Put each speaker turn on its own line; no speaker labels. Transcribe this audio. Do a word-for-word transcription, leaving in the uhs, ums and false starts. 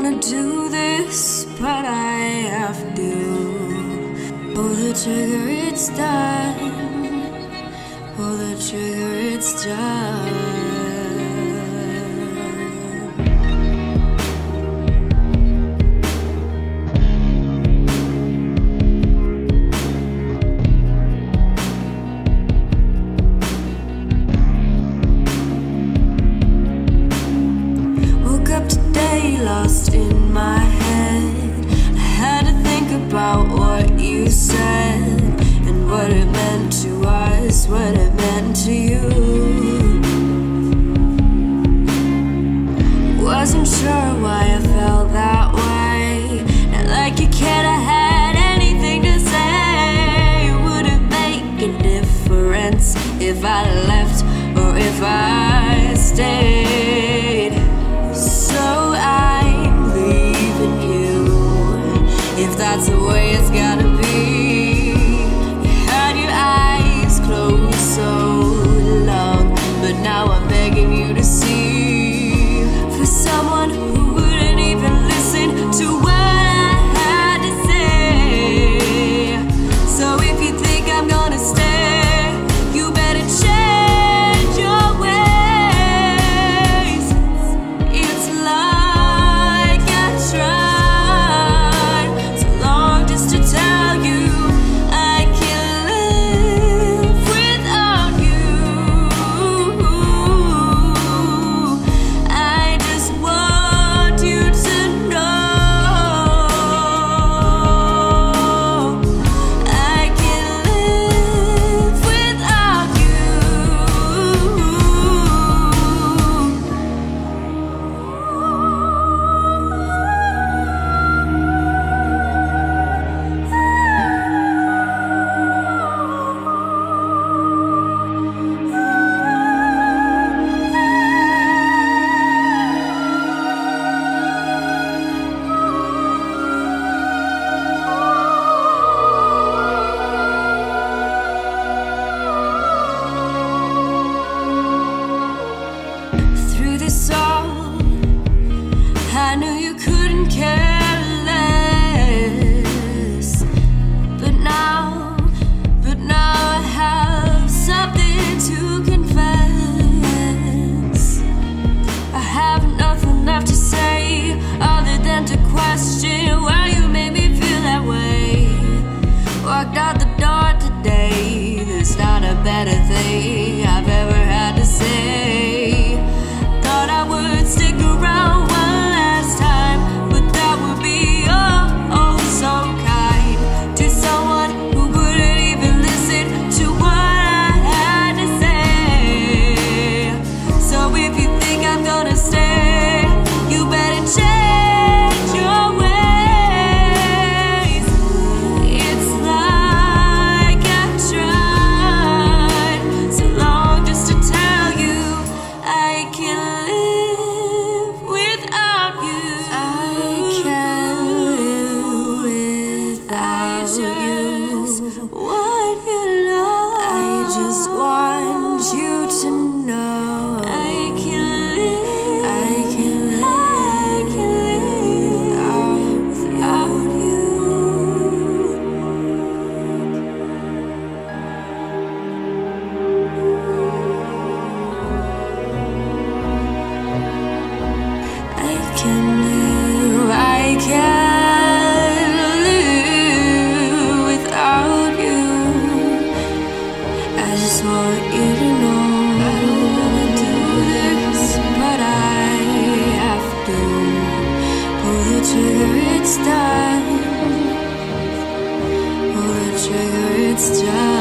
wanna do this, but I have to. Pull the trigger, it's done. Pull the trigger, it's done. Lost in my head, I had to think about what you said and what it meant to us, what it meant to you. Wasn't sure why I felt that way, not like you could have had anything to say. Would it make a difference if I left or if I stayed? So I'm leaving you, if that's the way it's gotta be. You had your eyes closed so long, but now I'm begging you to see. For someone who wouldn't even listen to what I had to say. So if you think I'm gonna stay, you better change your ways. It's like I tried so long just to tell you I can't live without you. I just want you to know I can't live without you. Through this all, I knew you couldn't care less. But now, but now I have something to confess. I have nothing left to say other than to question why you made me feel that way. Walked out the door today, there's not a better thing I've ever had to say. Thought I would stick around one last time, but that would be oh, oh so kind to someone who wouldn't even listen to what I had to say. So if you think I'm gonna stay, you better change your ways. It's like I tried so long just to tell you I can live without you. I can live without you. Want you to know. I just want you to know. I can live. I can live. I can live without you. I can live, I can live without you. I just want you to know I don't wanna do this, but I have to. Pull the trigger, it's done. Pull the trigger, it's done.